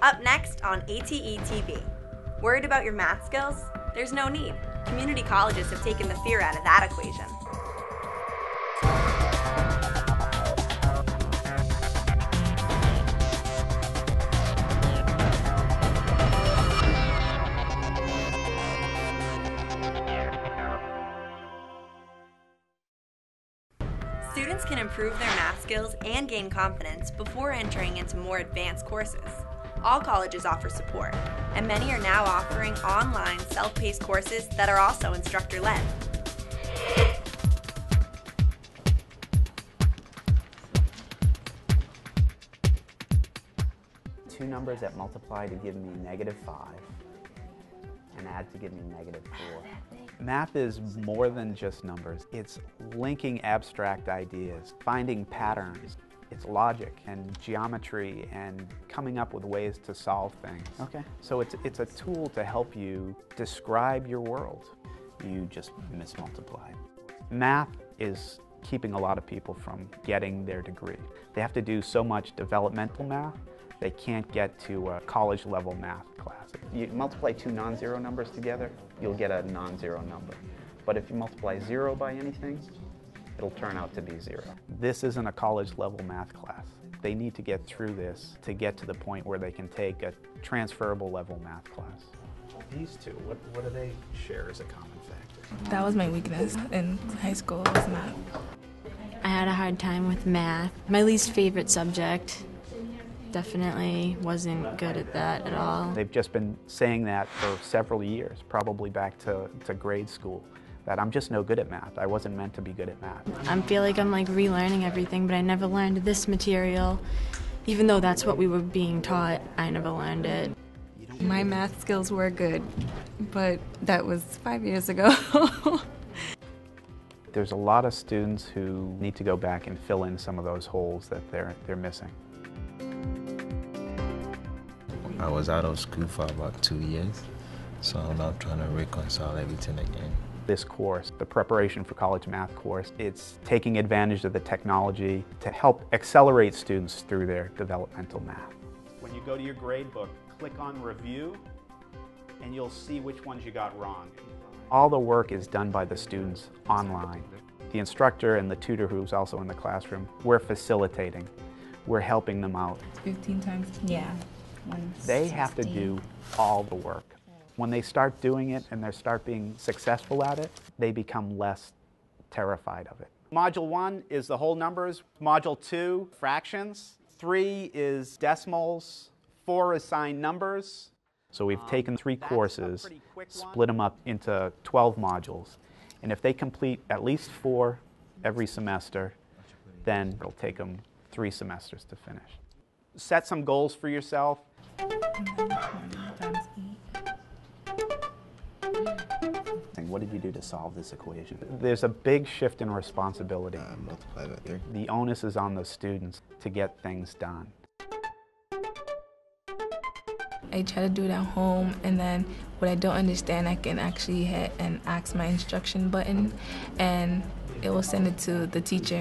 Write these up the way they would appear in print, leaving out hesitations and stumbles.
Up next on ATE TV. Worried about your math skills? There's no need. Community colleges have taken the fear out of that equation. Students can improve their math skills and gain confidence before entering into more advanced courses. All colleges offer support, and many are now offering online self-paced courses that are also instructor-led. Two numbers that multiply to give me -5 and add to give me -4. Math is more than just numbers. It's linking abstract ideas, finding patterns. It's logic and geometry and coming up with ways to solve things. Okay. So it's a tool to help you describe your world. You just mismultiply. Math is keeping a lot of people from getting their degree. They have to do so much developmental math, they can't get to a college level math class. If you multiply two non-zero numbers together, you'll get a non-zero number. But if you multiply 0 by anything, it'll turn out to be 0. This isn't a college level math class. They need to get through this to get to the point where they can take a transferable level math class. These two, what do they share as a common factor? That was my weakness in high school, was math. I had a hard time with math. My least favorite subject. Definitely wasn't good at that at all. They've just been saying that for several years, probably back to grade school, that I'm just no good at math. I wasn't meant to be good at math. I feel like I'm like relearning everything, but I never learned this material. Even though that's what we were being taught, I never learned it. My math skills were good, but that was 5 years ago. There's a lot of students who need to go back and fill in some of those holes that they're missing. I was out of school for about 2 years, so I'm now trying to reconcile everything again. This course, the preparation for college math course, it's taking advantage of the technology to help accelerate students through their developmental math. When you go to your grade book, click on Review, and you'll see which ones you got wrong. All the work is done by the students online. The instructor and the tutor who's also in the classroom, we're facilitating. We're helping them out. 15 times? Yeah. They have to do all the work. When they start doing it and they start being successful at it, they become less terrified of it. Module 1 is the whole numbers. Module 2, fractions. 3 is decimals. 4 is signed numbers. So we've taken 3 courses, split them up into 12 modules. And if they complete at least 4 every semester, then it'll take them 3 semesters to finish. Set some goals for yourself. What did you do to solve this equation? There's a big shift in responsibility. Multiply by 3. The onus is on the students to get things done. I try to do it at home, and then what I don't understand, I can actually hit and ask my instruction button, and it will send it to the teacher.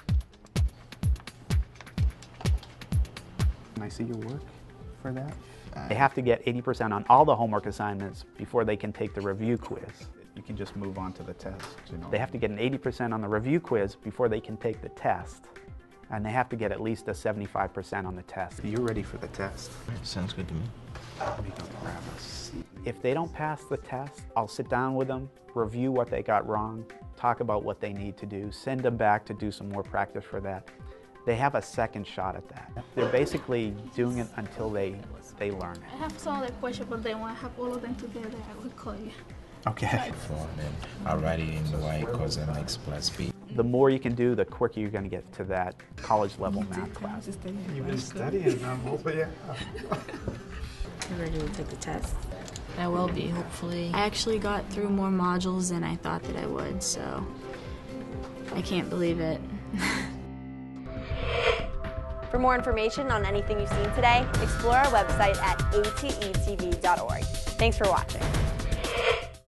Can I see your work for that? They have to get 80% on all the homework assignments before they can take the review quiz. You can just move on to the test. They have to get an 80% on the review quiz before they can take the test. And they have to get at least a 75% on the test. You're ready for the test. Sounds good to me. Let me go grab a seat. If they don't pass the test, I'll sit down with them, review what they got wrong, talk about what they need to do, send them back to do some more practice for that. They have a second shot at that. They're basically doing it until they learn it. I have some other questions, but then when I have all of them together, I will call you. Okay. Then I'll write it in y cos mx plus b. The more you can do, the quicker you're going to get to that college level math class. You've been studying now, yeah. I'm ready to take the test. I will be, hopefully. I actually got through more modules than I thought that I would, so I can't believe it. For more information on anything you've seen today, explore our website at atetv.org. Thanks for watching.